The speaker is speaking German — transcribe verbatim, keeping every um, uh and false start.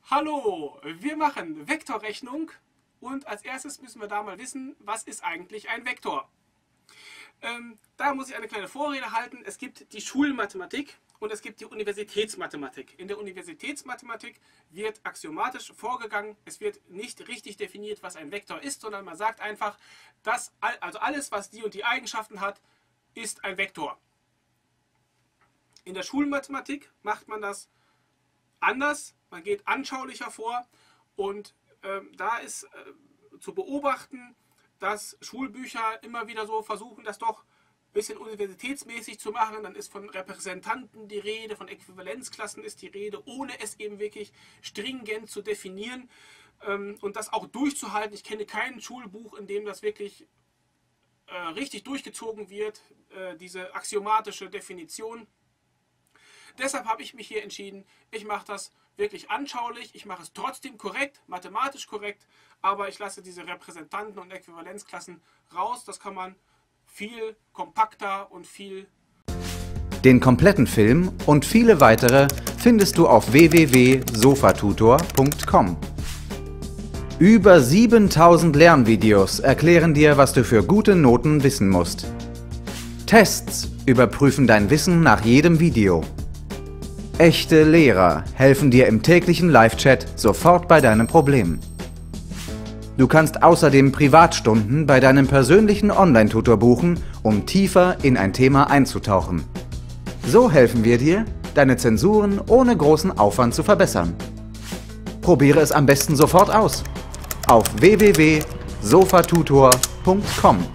Hallo, wir machen Vektorrechnung und als erstes müssen wir da mal wissen, was ist eigentlich ein Vektor? Ähm, da muss ich eine kleine Vorrede halten. Es gibt die Schulmathematik und es gibt die Universitätsmathematik. In der Universitätsmathematik wird axiomatisch vorgegangen. Es wird nicht richtig definiert, was ein Vektor ist, sondern man sagt einfach, dass also alles, was die und die Eigenschaften hat, ist ein Vektor. In der Schulmathematik macht man das anders. Man geht anschaulicher vor und äh, da ist äh, zu beobachten, dass Schulbücher immer wieder so versuchen, das doch ein bisschen universitätsmäßig zu machen. Dann ist von Repräsentanten die Rede, von Äquivalenzklassen ist die Rede, ohne es eben wirklich stringent zu definieren ähm, und das auch durchzuhalten. Ich kenne kein Schulbuch, in dem das wirklich äh, richtig durchgezogen wird, äh, diese axiomatische Definition. Deshalb habe ich mich hier entschieden, ich mache das wirklich anschaulich, ich mache es trotzdem korrekt, mathematisch korrekt, aber ich lasse diese Repräsentanten und Äquivalenzklassen raus. Das kann man viel kompakter und viel... Den kompletten Film und viele weitere findest du auf w w w punkt sofatutor punkt com. Über siebentausend Lernvideos erklären dir, was du für gute Noten wissen musst. Tests überprüfen dein Wissen nach jedem Video. Echte Lehrer helfen dir im täglichen Live-Chat sofort bei deinem Problem. Du kannst außerdem Privatstunden bei deinem persönlichen Online-Tutor buchen, um tiefer in ein Thema einzutauchen. So helfen wir dir, deine Zensuren ohne großen Aufwand zu verbessern. Probiere es am besten sofort aus auf w w w punkt sofatutor punkt com.